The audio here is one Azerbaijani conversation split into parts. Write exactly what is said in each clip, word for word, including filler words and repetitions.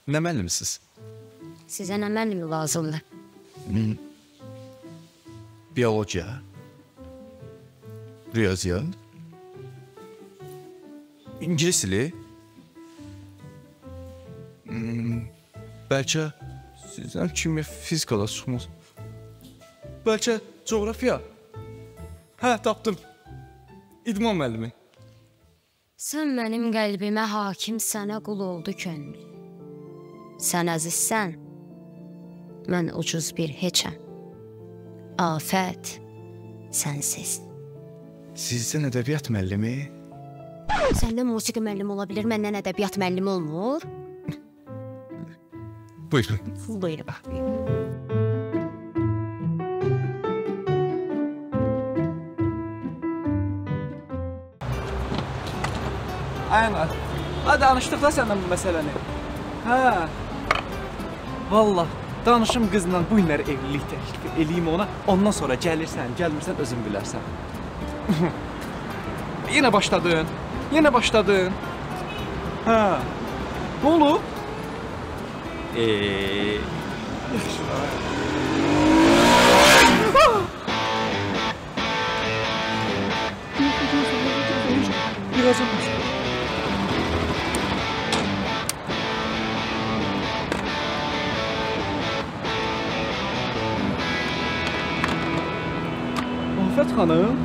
Nə müəllimisiz? Sizə nə müəllimi lazımdır? Hmm. Biologiya, riyaziyyat, İngilis dili, hmm. bəlkə sizdən kimya, fizikada çıxmaz. Bəlkə coğrafiya. Hə, tapdım. İdman müəllimi. Sən mənim qəlbimə hakim, sənə qul oldu könül. Sən əzizsən, mən ucuz bir heçəm. Afət, sənsiz. Sizdən ədəbiyyat müəllimi? Səndən musiqi müəllimi ola bilir, məndən ədəbiyyat müəllimi olmur. Buyurun. Buyurun. Aynen. Ha, danışdıq da səndən bu məsələni. Hə. Vallah, danışım qızla bu günləri evlilik təklif eləyim ona. Ondan sonra gəlirsən, gəlmirsən özün bilərsən. Yenə başladın. Yenə başladın. Hə. Nə olub? Eee. Biraz olmuş. Afət xanım.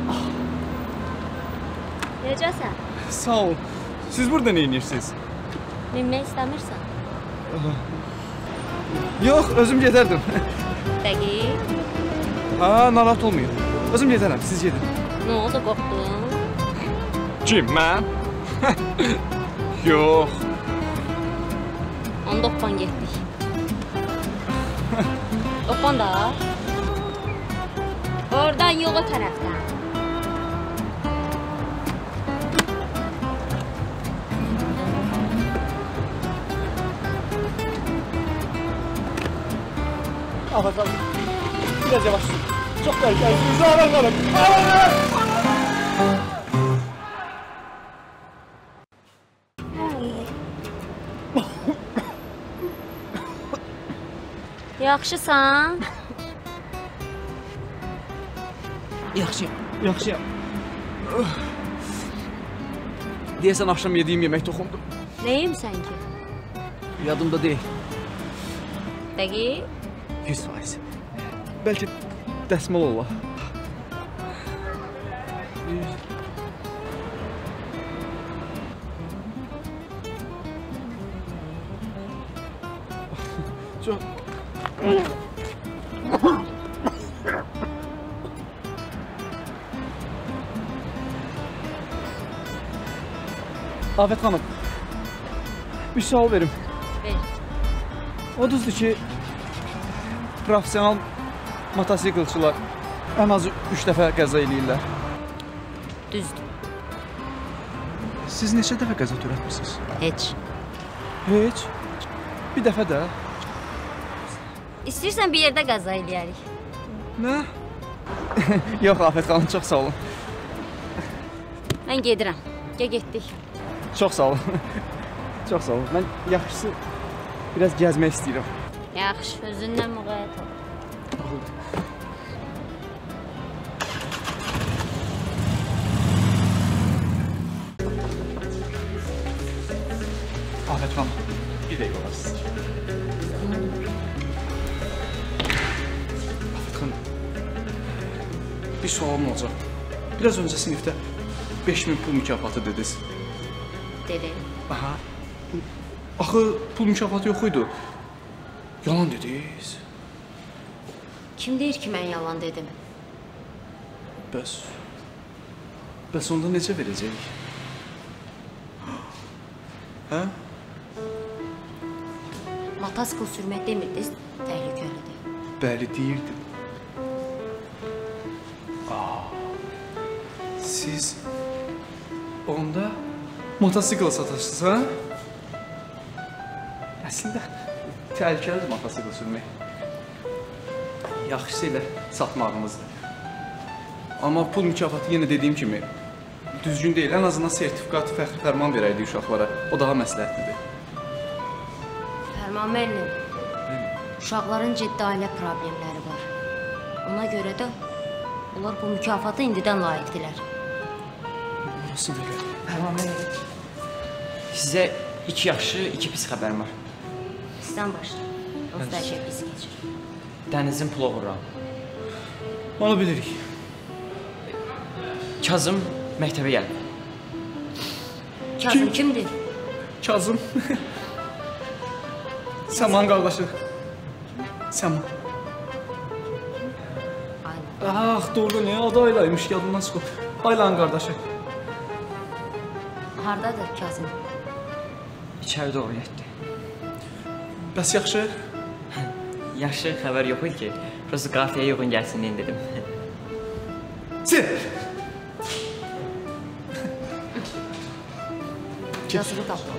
Necəsən? Sağ ol. Siz burada nə edirsiniz? Minmək istəmirsən? Yox, özüm gedərdim. Dəqiq. Ha, narahat olmayın. Özüm gedərəm, siz gedin. Nə oldu, qorxdun? Kim, mən? Yox. Onda opan getdik. Opan da? Oradan yola tərəfdən. Afət xanım, biraz yavaş sür. Çox təhlükəlisiniz, Afət xanım. Yaxşısan? Yaxşıyam, yaxşıyam. Deyəsən, axşam yediyim yemək toxundu. Nəyimsən ki? Yadımda deyil. Dəqiq. yüz faiz. Bəlkə dəsmal ola. Çox... Afət xanım, bir sual verim. Ver. O düzdür ki, profesional motosiklçılar ən azı üç dəfə qəza eləyirlər. Düzdür. Siz neçə dəfə qəza törətmişsiniz? Heç. Heç. Bir dəfə də. İstəyirsən bir yerdə qəza eləyərik. Nə? Yox, Afət xanım, çox sağ olun. Mən gedirəm. Gəl getdik. Çox sağ olun. Çox sağ olun. Mən yaxşısı biraz gəzmək istəyirəm. Yaxşı, özündən müğayət ol. Afət xanım, bir dəqiqə olasınız. Afət xanım, bir sualım olacaq. Biraz öncə sinifdə beş min pul mükafatı dediniz. Dedi. Aha. Axı pul mükafatı yox idi. Yalan dediniz. Kim deyir ki, mən yalan dedim? Bəs... Bəs onda necə verəcəyik? Hə? Motosikl sürmək demirdiniz, təhlükəlidir. Bəli, deyirdim. Aa, siz onda motosikl satarsınız, hə? Əslində, təhlükəlidir motosikl sürmək. Yaxşısı ilə satmağımızdır. Amma pul mükafatı yenə dediyim kimi düzgün deyil. Ən azından sertifikat, fəxri fərman verəydik uşaqlara. O daha məsləhətlidir. Fərman müəllim, uşaqların ciddi ailə problemləri var. Ona görə də onlar bu mükafata indidən layiqdilər. Nasıl belə? Fərman müəllim, sizə iki yaxşı, iki pis xəbərim var. Sizdən başla. Dost hər şey pis keçir. Dənizin pulu vururam. Onu bilirik. Kazım məktəbə gəlib. Kazım kimdir? Kazım. Səman qardaşı. Səman. Aynen. Ah, doğru ne? Adı Aylaymış, yadımdan çıxıb. Aylanın qardaşı. Hardadır Kazım? İçəri doğru getdi. Bəs yaxşı? Yaxşı xəbər yox idi ki, prosta qafiyəyə uyğun gəlsin deyin dedim. Sil. Kazımı tapma.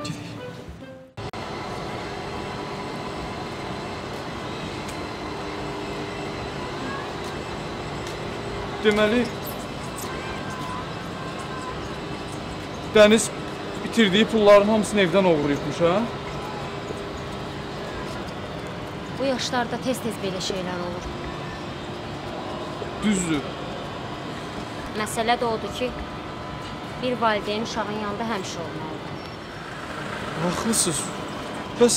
Deməli, Dəniz bitirdiyi pulların hamısını evdən oğurlayıbmış, ha? Bu yaşlarda tez-tez belə şeylər olur. Düzdür. Məsələ də odur ki, bir valideyn uşağın yanında həmişə olmalıdır. Haqlısınız. Bəs...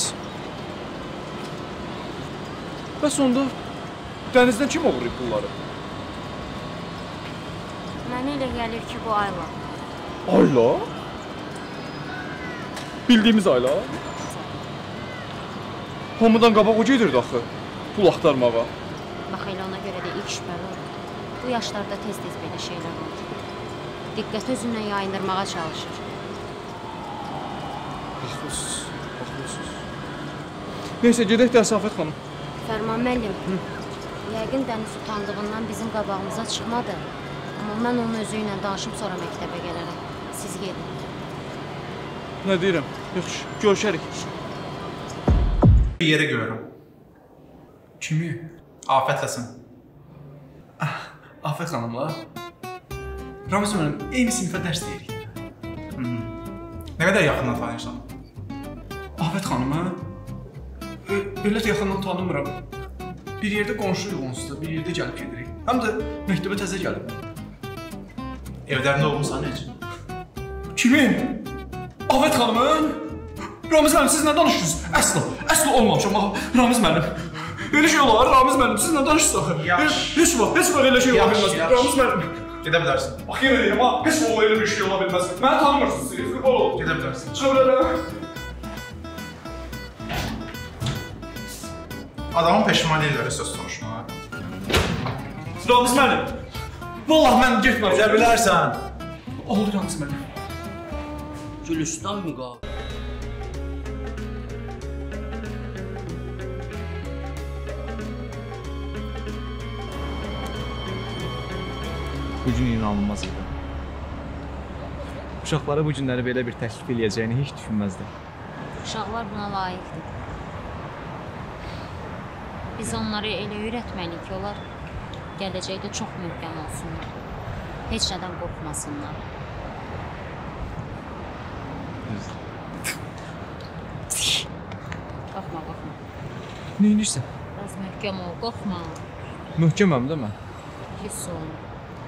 Bəs onda Dənizdən kim oğurlayıb pulları? Mənə elə gəlir ki, bu Ayla. Ayla? Bildiyimiz Ayla? Hamıdan qabaq o gedirdi axı, pul axtarmağa. Bax, elə ona görə də ilk şübhəli olur. Bu yaşlarda tez-tez belə şeylər olur. Diqqət özündən yayındırmağa çalışır. Haqlısınız, haqlısınız. Neysə, gedək də Əsafət xanım. Fərman müəllim, yəqin Dəniz utandığından bizim qabağımıza çıxmadı. Amma mən onun özü ilə danışıb sonra məktəbə gələrəm. Siz gedin. Nə deyirəm? Yaxşı, görüşərik. Bir yere görürüm. Kimi? Afətləsin. Afət xanımla. Ramiz müəllim, eyni sinifə dərs deyirik. Nə qədər yaxından tanıyırsan? Afət xanımı? E, belə də yaxından tanımıram. Bir yerdə qonşuyuq onsuz da, bir yerdə gəlib gedirik. Həm də məktəbə təzə gəlib. Evlərində olmuşsan heç? Kimin? Afət xanımın? Ramiz müəllim, siz nə danışırsınız? Əsla, əsla olmamışam. Ramiz müəllim. Belə şey olar, Ramiz müəllim, siz nə danışırsınız? Yaxşı. Heç vaxt, heç vaxt elə şey ola bilməz. Ramiz müəllim. Gedə bilərsin. Bax, yenə deyirəm ha, heç vaxt elə bir şey ola bilməz. Məni tanımırsınız siz, qurban olun. Gedə bilərsin. Çövrələ. Adamın peşman deyirlər söz soruşmağa. Ramiz müəllim. Vallahi mən getməm. Gedə bilərsən. Oldu Ramiz müəllim. Gülistan müqavim. Bugün inanılmaz idi. Uşaqlara bu günləri belə bir təklif eləyəcəyini heç düşünməzdim. Uşaqlar buna layiqdir. Biz onları elə öyrətməliyik ki, onlar gələcəkdə çox möhkəm olsunlar. Heç nədən qorxmasınlar. Qorxma, qorxma. Neyinirsən? Biraz möhkəm ol, qorxma. Möhkəməm də mən. Hiss olun.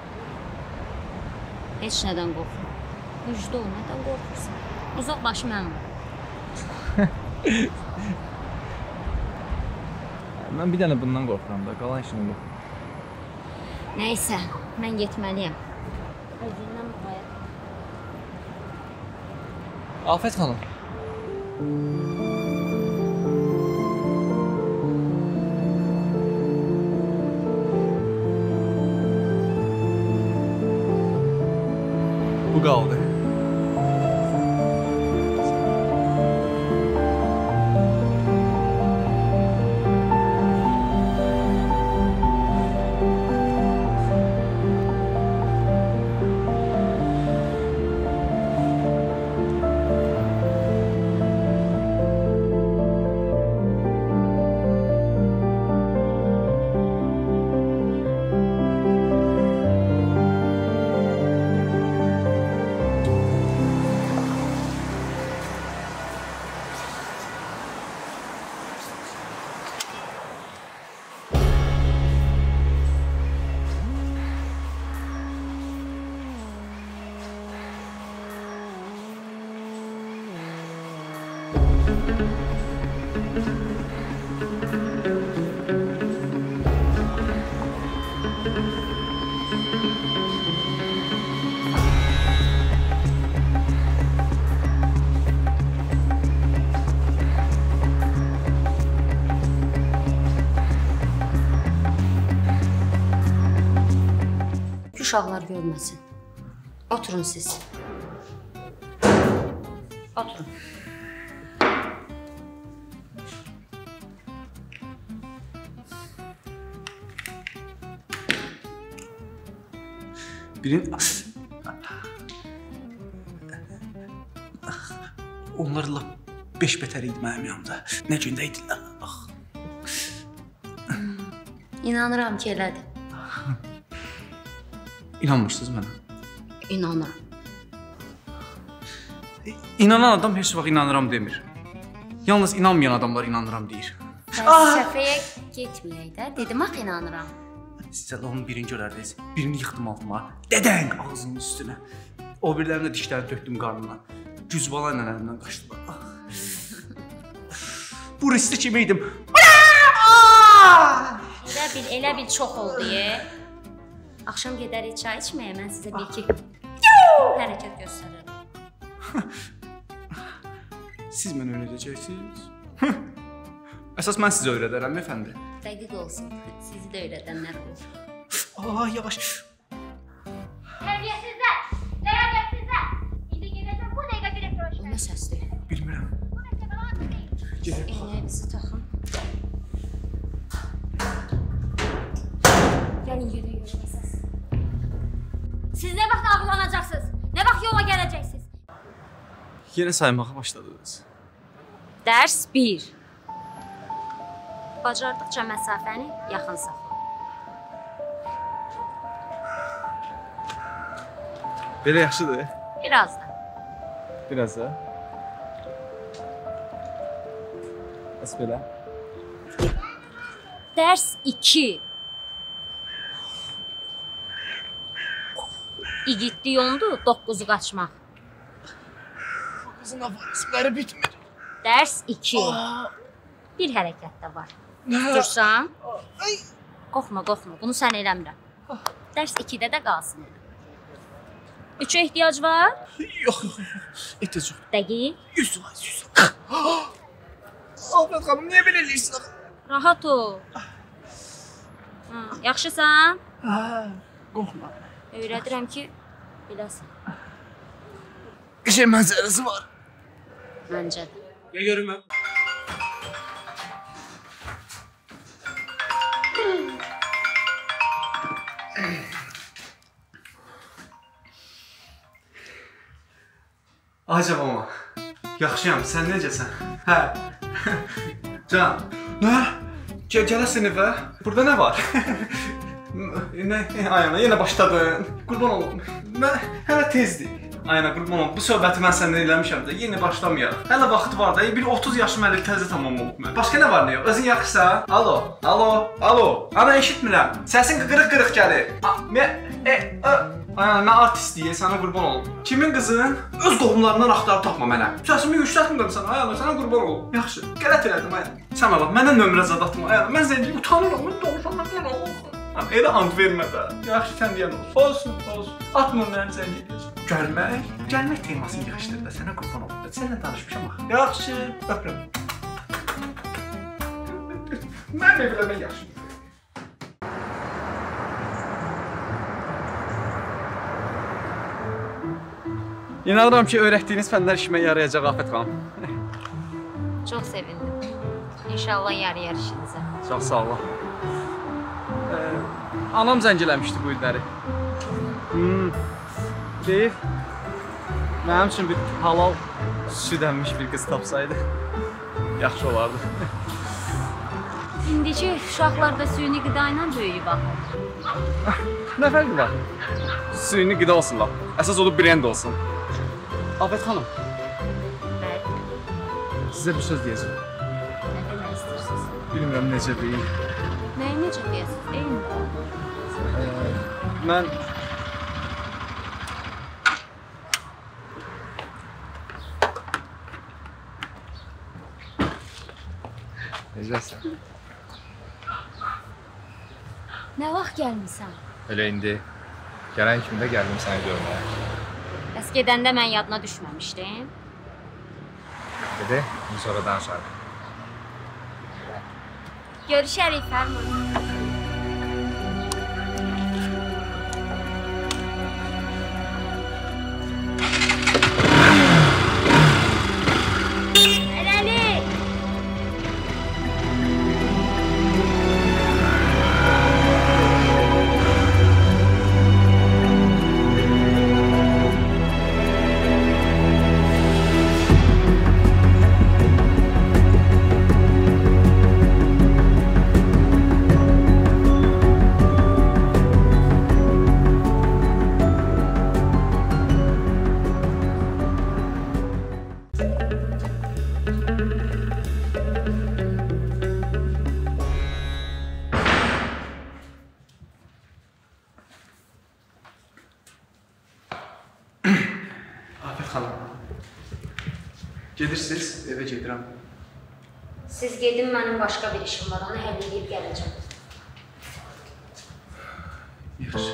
Heç nədən qorxma. Güclü ol, nədən qorxursan? Uzaqbaşı mənim. Mən bir dənə bundan qorxuram da, qalan işini yox. Nəysə, mən getməliyəm. Özündən müqayət. Afət xanım. Bu qaldı. uşaqlar görməsin. Oturun siz. Oturun. Birin... Onlarla beş bətər idi mənim yanımda. Nə gündə idilər. İnanıram ki, elədir. İnanmırsınız mənə? İnanıram. İnanan adam heç vaxt inanıram demir. Yalnız inanmayan adamlar inanıram deyir. Fəlsəfəyə getməyək də, dedim axı inanıram. Sizə də onun birini görərdiniz. Birini yıxdım altıma. Dədəng ağzının üstünə. O birlərini də dişlərini tökdüm qarnına. Güzbala ilə əlimdən qaçdılar. Bu riskli kimi idim. Elə bil, elə bil çox oldu ye. Axşam gedərik çay içməyə, mən sizə bir iki hərəkət göstərirəm. Siz mənə öyrədəcəksiniz? Əsas mən sizə öyrədərəm, əfəndi. Dəqiq olsun, sizi də öyrədənlər olur. Aa, yavaş. Tərbiyəsizlər, ləyaqətsizlər. İndi gedəcəm bu dəqiqə direktora O şikayət. nə səsdir? Bilmirəm. Bu məktəbə lazım deyil. Eynəyinizi taxın. Gəlin yerə görməsəz. Siz nə vaxt ağlanacaqsınız? Nə vaxt yola gələcəksiniz? Yenə saymağa başladınız. Dərs bir. Bacardıqca məsafəni yaxın saxla. Belə yaxşıdır. Biraz da. Biraz da. Bəs belə. Dərs iki. İgidli yondu, dokkuzu qaçmaq. Qızın afarizmləri bitmir. Dərs iki. Bir hərəkət də var. Tutursan. Qorxma, qorxma. Bunu sən eləmirəm. Dərs ikidə də qalsın. Üçə ehtiyac var? Yox, yox, yox. Ehtiyac yox. Dəqiq. yüz faiz, yüz faiz. Afət xanım, niyə belə eləyirsən? Rahat ol. Ha, yaxşısan? Hə, qorxma. Öyrədirəm ki, biləsən. Qəşəng mənzərəsi var. Məncə də. Ya görüm mən. Acaba ama. Yaxşıyam, sən necəsən? Hə. Can. Nə? Gəl gələ sinifə. Burada nə var? Nə? Ayana, yenə başladın. Qurban olum. Mən hələ tezdir. Ayana, qurban olum. Bu söhbəti mən səndən eləmişəm də, yenə başlamayaq. Hələ vaxt var da, bir otuz yaşım hələ təzə tamam olub mən. Başqa nə var nə yox? Özün yaxşısan? Alo, alo, alo. Ana eşitmirəm. Səsin qırıq-qırıq gəlir. Mən e, e, Ayana, mən artistiyəm, sənə qurban olum. Kimin qızın? Öz qohumlarından axtarıb tapma mənə. Səsimi yüksəltmirəm sənə, Ayana, sənə qurban olum. Yaxşı, qələt elədim, Ayana. Sən ala, məndən nömrə zad atma, Ayana. Mən zənciyim, utanıram, mən doğuşam, mən qurban olum. Elə and vermə də. Yaxşı, sən deyən olsun. Olsun, olsun. Atma mənim zənci edəcəm. Gəlmək? Gəlmək temasını yığışdır da, sənə qurban olum. Sənlə danışmışam axı. Yaxşı, öpürəm. Mən evləmək yaxşı. İnanıram ki, öyrətdiyiniz fənlər işimə yarayacaq Afət xanım. Çox sevindim. İnşallah yarayar işinizə. Çox sağ olun. Ee, anam zəng eləmişdi bu illəri. Hmm. Deyir, mənim üçün bir halal süd əmmiş bir qız tapsaydı, yaxşı olardı. İndiki uşaqlarda süni qida ilə böyüyüb axı. Nə fərqi var? Süni qida olsunlar. Əsas olub brend olsun. Afət xanım, Bəli. sizə bir söz deyəcəm. Nə demək istəyirsiniz? Bilmirəm necə deyim. Nəyi necə deyəsiniz? Deyin də. Ee, mən... Necəsən? Nə vaxt gəlmisən? Elə indi. Gələn kimi də gəldim səni görməyə. Bəs gedəndə mən yadına düşməmişdim. Dedi, bunu sonra danışarıq. Görüşərik Fərman. xanım. Gedirsiniz, evə gedirəm. Siz gedin, mənim başqa bir işim var, onu həll edib gələcəm. Yaxşı.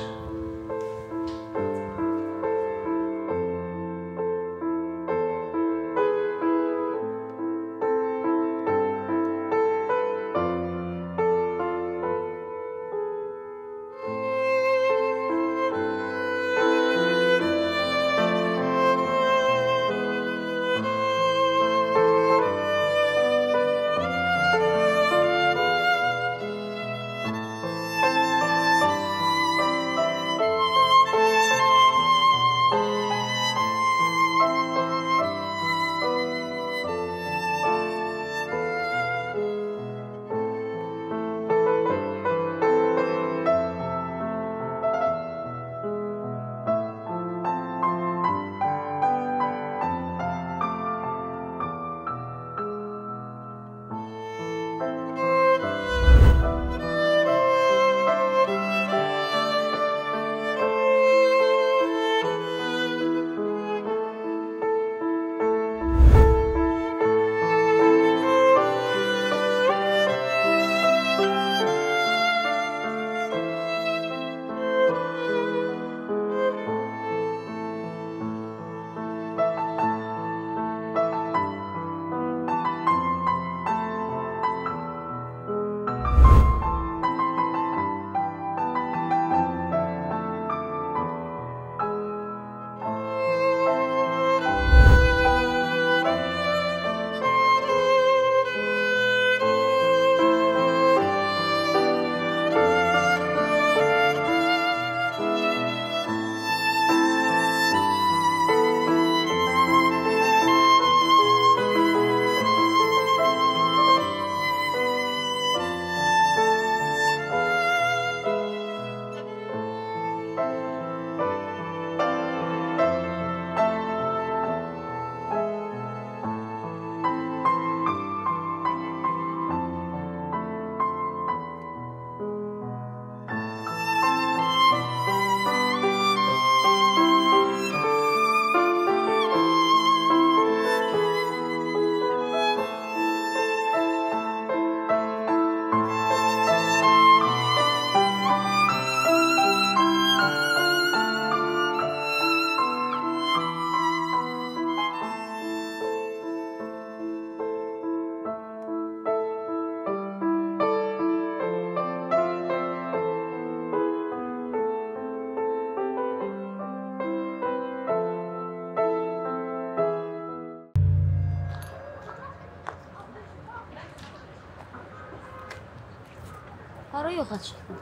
Hara yoxa çıxdın?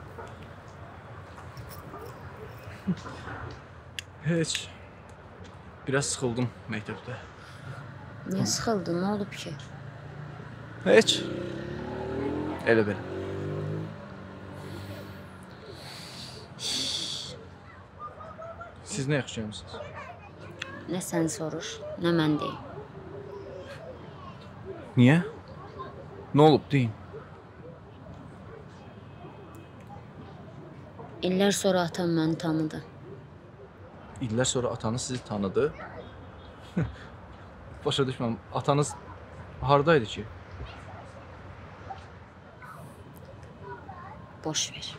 Heç. Biraz sıxıldım məktəbdə. Niyə sıxıldın? Nə olub ki? Heç. Elə belə. Siz nə yaxşıyamsınız? Nə sən soruş, nə mən deyim. Niyə? Nə olub deyin? İllər sonra atam məni tanıdı. İllər sonra atanız sizi tanıdı? Başa düşməm, atanız haradaydı ki? Boş ver.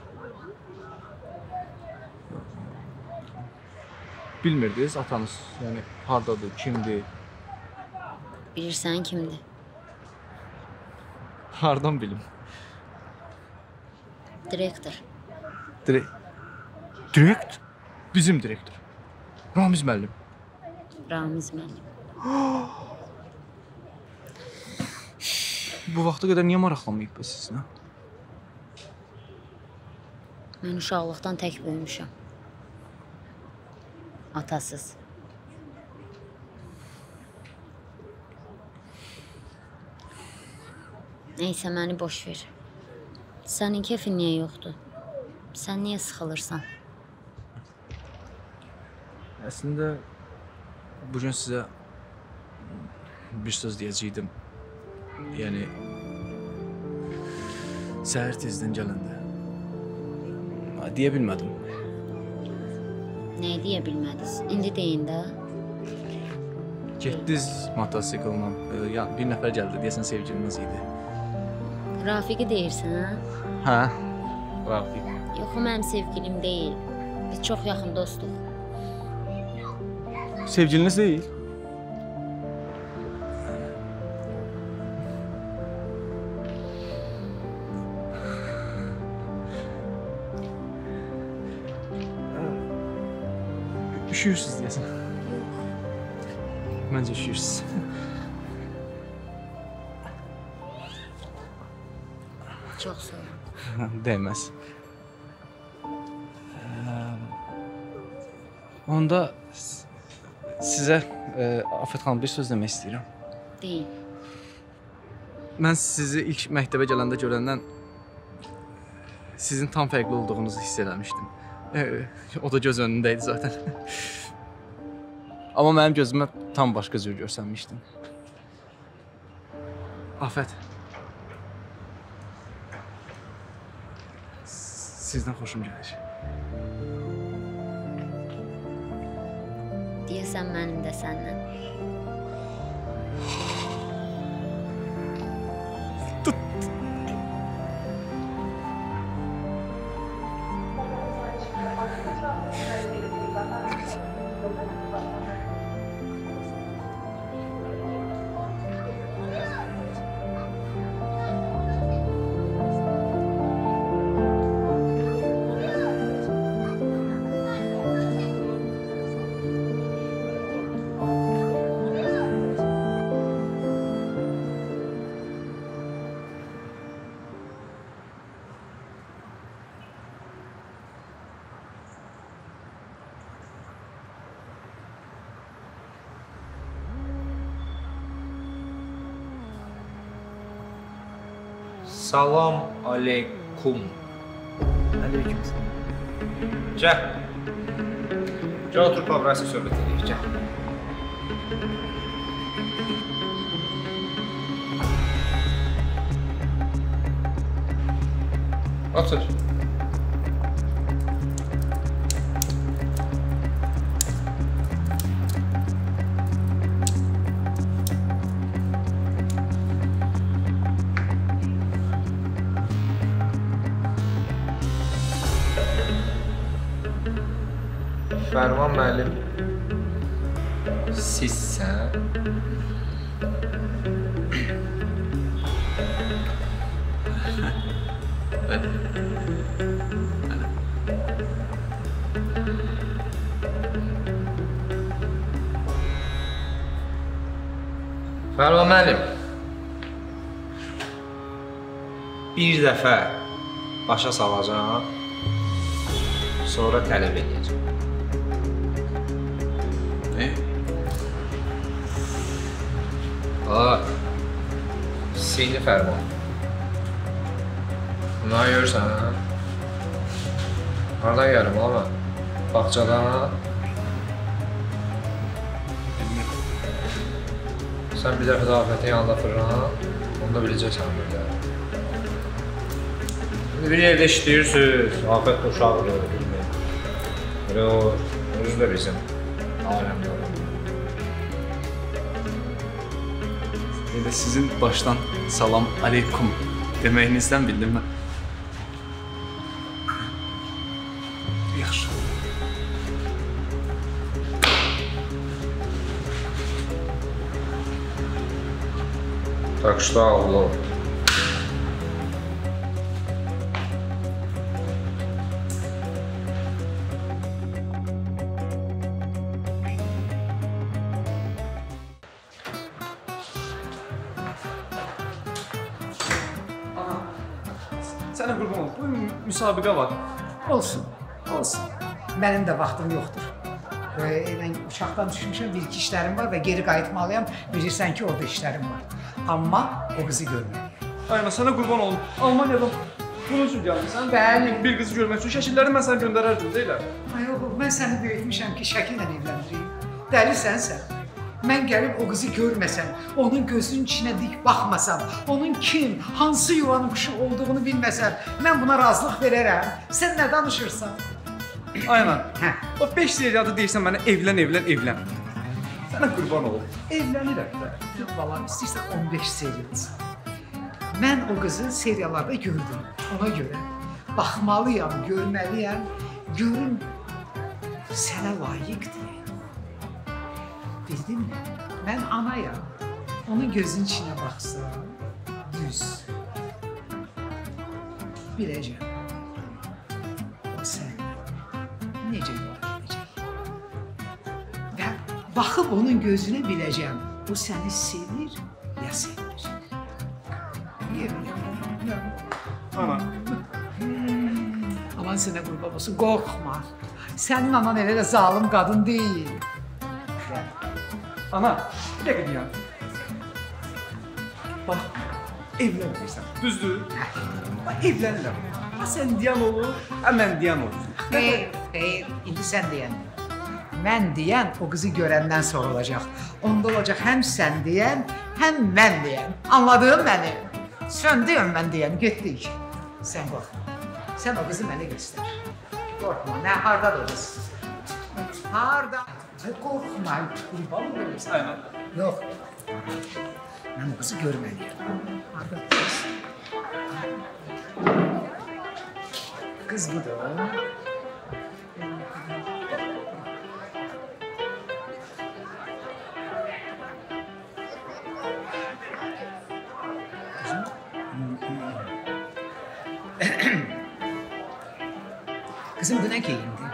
Bilmirdiniz atanız, yəni hardadır, kimdir? Bilirsən kimdir? Hardan bilim? Direktor. Direkt. Direkt? Bizim direktor. Ramiz müəllim. Ramiz müəllim. Bu vaxta qədər niyə maraqlanmayıb bu sizinlə? Mən uşaqlıqdan tək böyümüşəm. Atasız. Neysə, məni boş ver. Sənin kefin niyə yoxdur? Sən niyə sıxılırsan? Əslində, bugün sizə bir söz deyəcəkdim. Yəni, səhər tezdən gələndə. Deyə bilmədim. Nəyi deyə bilmədiniz? İndi deyin də. Getdiniz motosiklla. E, ya bir nəfər gəldi, deyəsən sevgiliniz idi. Rafiqi deyirsən? Hə? Rafiq. Yox, o mənim sevgilim deyil. Biz çox yaxın dostuq. Sevgiliniz deyil? Üşüyürsünüz deyəsən. Məncə üşüyürsünüz. Çox sağ ol. Dəyməz. Onda sizə e, Afət xanım bir söz demək istəyirəm. Deyil. Mən sizi ilk məktəbə gələndə görəndən sizin tam fərqli olduğunuzu hiss eləmişdim. E, o da göz önündə idi zaten. Amma mənim gözümə tam başqa cür görsənmişdin. Afət. Sizdən xoşum gəlir. Deyəsən mənim də səndən. Salam aleykum. Aleyküm. Gəl. Gəl oturub abrası söhbət edək, gəl. Otur. Fərman müəllim, sizsən? Fərman müəllim, bir dəfə başa salacağım, sonra tələb edəcəm. Ne? Aa, sihirli fərman. Bunları görürsən, hə? Hardan gəlim, ola mən? Bağçadan. Sən bir dəfə də Afətin yanında fırlan, onu da biləcəksən burada. Bir yerdə işləyirsiniz, Afət də uşaqdır, bilməyim. Elə o, özü də bizim aləmdə olur. Elə sizin başdan salam aleykum deməyinizdən bildim mən. Yaxşı. Так что, Алло. Sənə qurban olum, bu müsabiqə var. Olsun, olsun. Mənim də vaxtım yoxdur. Mən uçaqdan düşmüşəm, bir-iki işlərim var və geri qayıtmalıyam. Bilirsən ki, orada işlərim var. Amma o qızı görməliyim. Ayna, sənə qurban olum. Almaniyadan bunun üçün gəlmişsən. Bəli. Bir qızı görmək üçün şəkilləri mən sənə göndərərdim, deyilər. Ay oğul, mən səni böyütmüşəm ki, şəkillə evləndireyim. Dəlisən sən. Mən gəlib o qızı görməsəm, onun gözünün içinə dik baxmasam, onun kim, hansı yuvanın quşu olduğunu bilməsəm, mən buna razılıq verərəm. Sən nə danışırsan? Ayna, Hə. o beş seriyadı deyirsən mənə evlən, evlən, evlən. Sənə qurban olum. Evlənirəm də. Yox balam, istəyirsən on beş serial olsun. Mən o qızı seriallarda gördüm. Ona görə baxmalıyam, görməliyəm. Görün sənə layiqdir. Bildinmi? Mən anayam. Onun gözünün içinə baxsam, düz. Biləcəm. O sən necə yola gedəcək? Və baxıb onun gözünə biləcəm. O səni sevir, ya sevmir. Yemin ederim. Ana. Aman sənə qurban olsun, qorxma. Sənin anan elə də zalım qadın deyil. Ana, bir dəqiqə deyəm. Bax, evlənmirsən, düzdür? Bax, evlənirəm. Ha sən deyən olur, ha mən deyən olur. Xeyr, xeyr, indi sən deyən. Mən deyən o qızı görəndən sonra olacaq. Onda olacaq həm sən deyən, həm mən deyən. Anladın məni? Sən deyən, mən deyən, getdik. Sən qorxma. Sən o qızı mənə göstər. Qorxma, nə, hardadır o qız? Harda? Qorxma, qurban oluruz. Aynen. Yox. Mən o qızı görməliyəm. Hardadır qız? Qız budur. Kızım bu ne giyindi?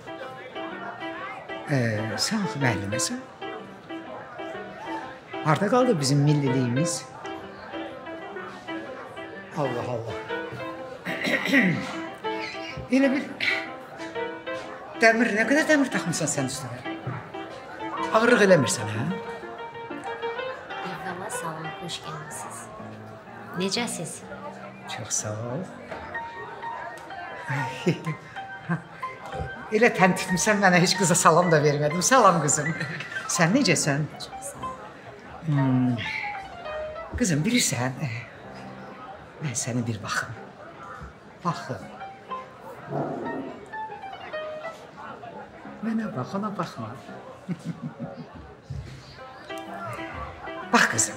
Ee, sen müəlliməsən. Harda qaldı bizim milliliyimiz? Allah Allah. Elə bir dəmir, nə qədər dəmir taxmısan sən üstünə? Ağırlıq eləmirsən, hə? Evvela salam, xoş gəlmisiniz. Necəsiz? Çox sağ ol. Elə tən tutmuşsan, mənə heç qıza salam da vermədim. Salam qızım. Sən necəsən? Çox sağ ol. Hmm. Qızım, bilirsən, mən səni bir baxım. Baxım. Mənə bax, ona baxma. Bax qızım.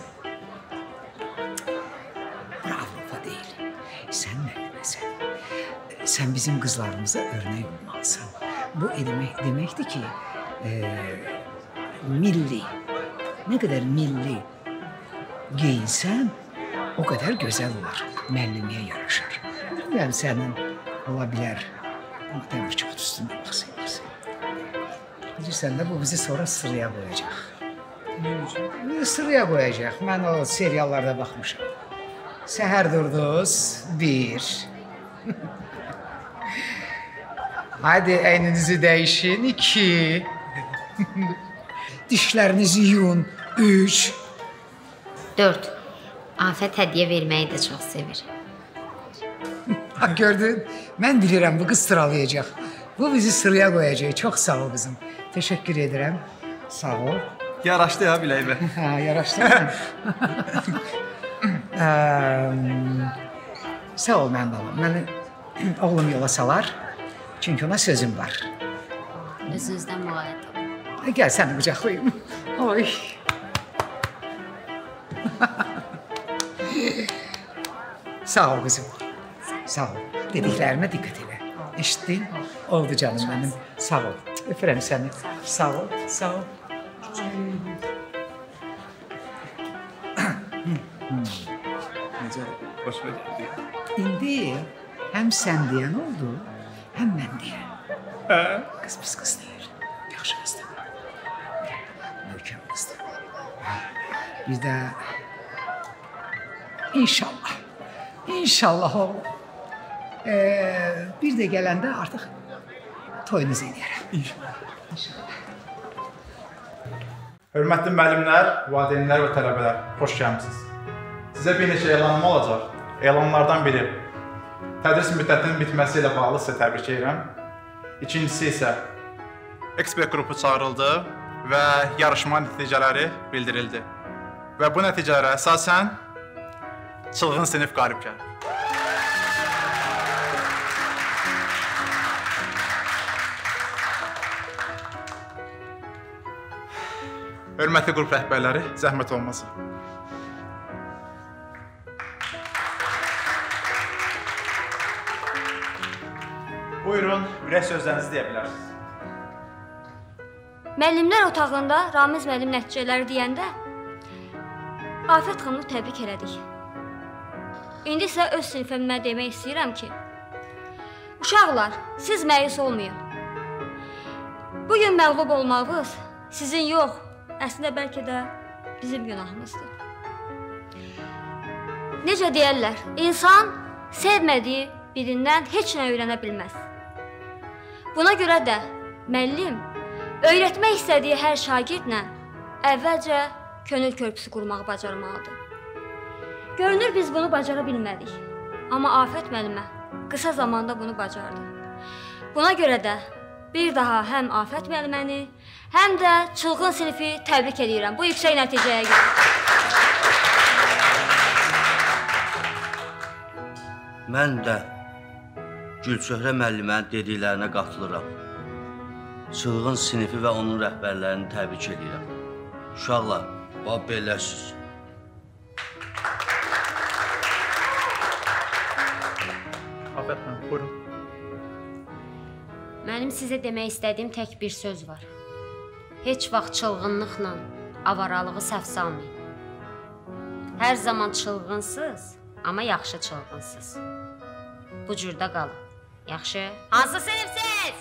Bura Avropa deyil. Sən müəlliməsən. Sən bizim qızlarımıza örnək olmalısan. Bu demək, deməkdir ki, e, milli, nə qədər milli geyinsən, o qədər gözəl olar, müəllimliyə yaraşar. Yəni sənin ola bilər, amma dəmir çox üstündə baxsayırsan. Bilirsən də bu bizi sonra sıraya qoyacaq. Bizi sıraya qoyacaq. Mən o seriallarda baxmışam. Səhər durduz, bir. Hadi əyninizi dəyişin, iki. Dişlərinizi yuyun, üç. Dörd. Afət hədiyyə verməyi də çox sevir. Ha, gördün, mən bilirəm bu qız sıralayacaq. Bu bizi sıraya qoyacaq. Çox sağ ol qızım. Təşəkkür edirəm. Sağ ol. Yaraşdı ya biləyimə. Hə, yaraşdı mı? Sağ ol mənim balam. Məni oğlum yola salar. Çünki ona sözüm var. Özünüzdən müğayət olun. Gəl səni qucaqlayım. Oy. Sağ ol qızım. Sağ ol. Dediklərimə diqqət elə. Eşitdin? Oldu canım mənim. Sağ ol. Öpürəm səni. Sağ ol. Sağ ol. Necə başına gəldi? İndi həm sən deyən oldu, həm mən deyən. Hə? Qız pis qız deyil. Yaxşı qızdır. Möhkəm qızdır. Bir də inşallah, inşallah o ee, bir də gələndə artıq toyunuz eləyərəm. İnşallah. İnşallah. Hörmətli müəllimlər, valideynlər və tələbələr, xoş gəlmisiniz. Sizə bir neçə elanım olacaq. Elanlardan biri tədris müddətinin bitməsi ilə bağlı sizə təbrik edirəm. İkincisi isə ekspert qrupu çağırıldı və yarışma nəticələri bildirildi. Və bu nəticələrə əsasən çılğın sinif qalib gəldi. Hörmətli qrup rəhbərləri, zəhmət olmasa. Buyurun, ürək sözlərinizi deyə bilərsiniz. Müəllimlər otağında Ramiz müəllim nəticələri deyəndə Afət xanımı təbrik elədik. İndi isə öz sinifimə demək istəyirəm ki, uşaqlar, siz məyus olmayın. Bugün məğlub olmağınız sizin yox, əslində bəlkə də bizim günahımızdır. Necə deyərlər, insan sevmədiyi birindən heç nə öyrənə bilməz. Buna görə də müəllim öyrətmək istədiyi hər şagirdlə əvvəlcə könül körpüsü qurmağı bacarmalıdır. Görünür biz bunu bacara bilmədik, amma Afət müəllimə qısa zamanda bunu bacardı. Buna görə də bir daha həm Afət müəlliməni, həm də çılğın sinifi təbrik edirəm bu yüksək nəticəyə görə. Mən də Gülçöhrə müəllimənin dediklərinə qatılıram. Çılğın sinifi və onun rəhbərlərini təbrik edirəm. Uşaqlar, bax beləsiz. Afət müəllim, buyurun. Mənim sizə demək istədiyim tək bir söz var. Heç vaxt çılğınlıqla avaralığı səhv salmayın. Hər zaman çılğınsız, amma yaxşı çılğınsız. Bu cürdə qalın. Yaxşı? Hansı sinifsiz?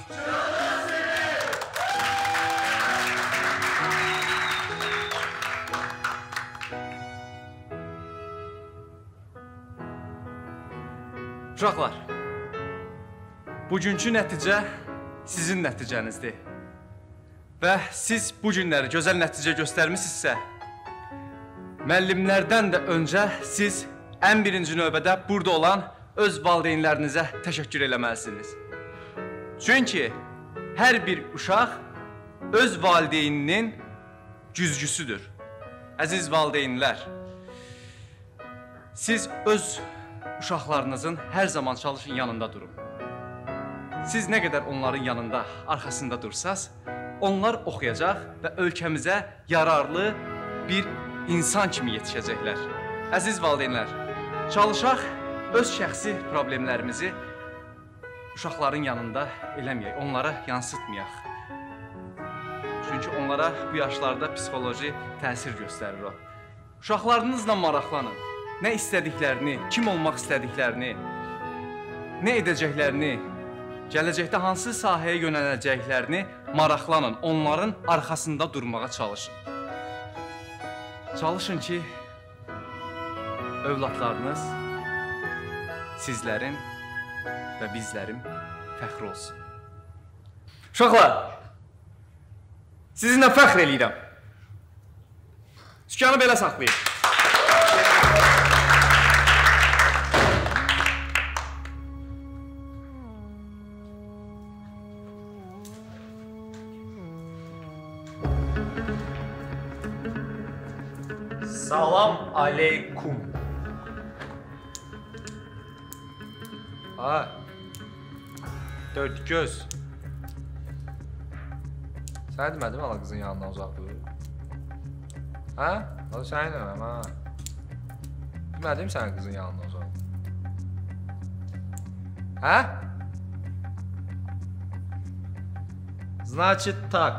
Uşaqlar, bugünkü nəticə sizin nəticənizdir. Və siz bu günləri gözəl nəticə göstərmişsinizsə, müəllimlərdən də öncə siz ən birinci növbədə burada olan öz valideynlərinizə təşəkkür eləməlisiniz. Çünki hər bir uşaq öz valideyninin güzgüsüdür. Əziz valideynlər, siz öz uşaqlarınızın hər zaman çalışın yanında durun. Siz nə qədər onların yanında, arxasında dursaz, onlar oxuyacaq və ölkəmizə yararlı bir insan kimi yetişəcəklər. Əziz valideynlər, çalışaq öz şəxsi problemlərimizi uşaqların yanında eləməyək, onlara yansıtmayaq. Çünki onlara bu yaşlarda psixoloji təsir göstərir o. Uşaqlarınızla maraqlanın. Nə istədiklərini, kim olmaq istədiklərini, nə edəcəklərini, gələcəkdə hansı sahəyə yönələcəklərini maraqlanın, onların arxasında durmağa çalışın. Çalışın ki, övladlarınız sizlərin və bizlərin fəxri olsun. Uşaqlar, sizinlə fəxr eləyirəm. Sükanı belə saxlayın. Salam aleykum. Ha. Dört göz. Sən demədin ala qızın yanından uzaq dur. Hə? O sənin önəm, ha. Demədim sən qızın yanından uzaq dur. Hə? Значит так.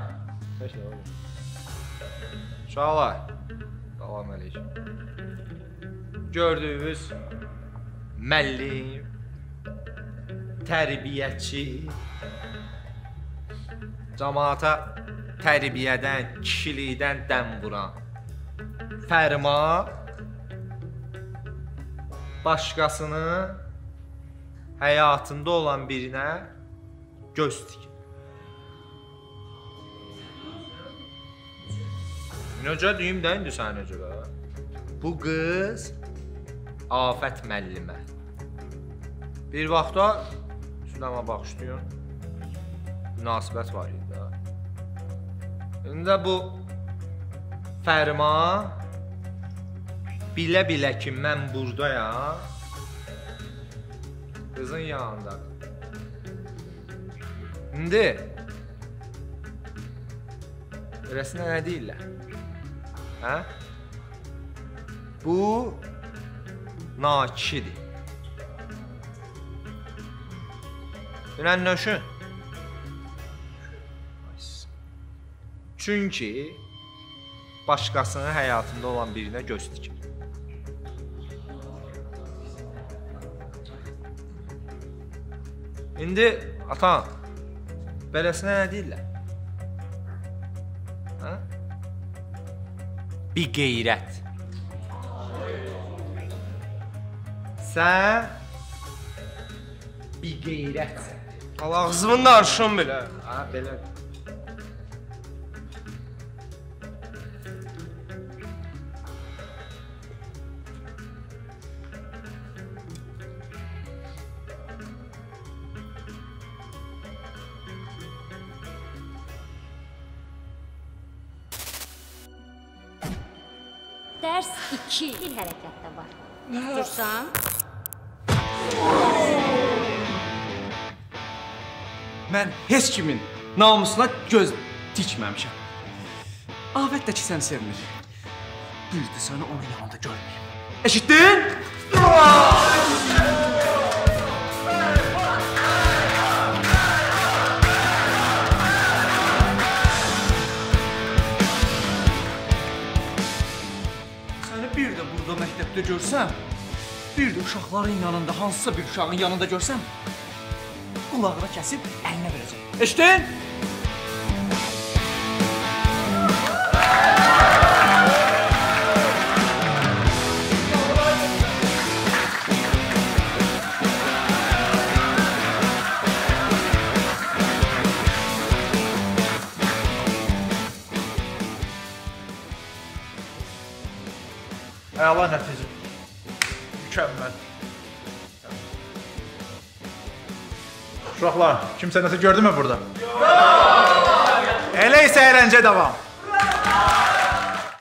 Uşaqlar. Salam əleykum. Gördüyünüz müəllim, tərbiyəçi, cəmaata tərbiyədən, kişilikdən dəm vuran Fərma başqasının həyatında olan birinə göz tikir. Necə deyim də indi sən necə də? Bu qız Afət müəllimə. Bir vaxtda Süleyma baxışlayın. Münasibət var idi də. İndi bu Fərma bilə-bilə ki mən buradayam. Qızın yanında. İndi Rəsnə nə deyirlər? Hə? Bu nakişidir. Bilən nöşün? Çünki başqasının həyatında olan birinə göz dikir. İndi ata, beləsinə nə deyirlər? Hə? Bir qeyrət. Sən bir qeyrətsən. Ağzımın darışın belə. Ha, belə. Dərs iki. Bir hərəkətdə var. Tutursan. Mən heç kimin namusuna göz dikməmişəm. Avət də ki, sən sevmir. Bir də səni onun yanında görməyim. Eşitdin? Səni bir də burada məktəbdə görsəm, bir də uşaqların yanında, hansısa bir uşağın yanında görsəm, qulağını kəsib əlinə verəcəm. Eşitdin? Əla nəticə. Mükəmməl. Uşaqlar, kimsə nəsə gördü mü burada? Yox! Elə isə əyləncə davam.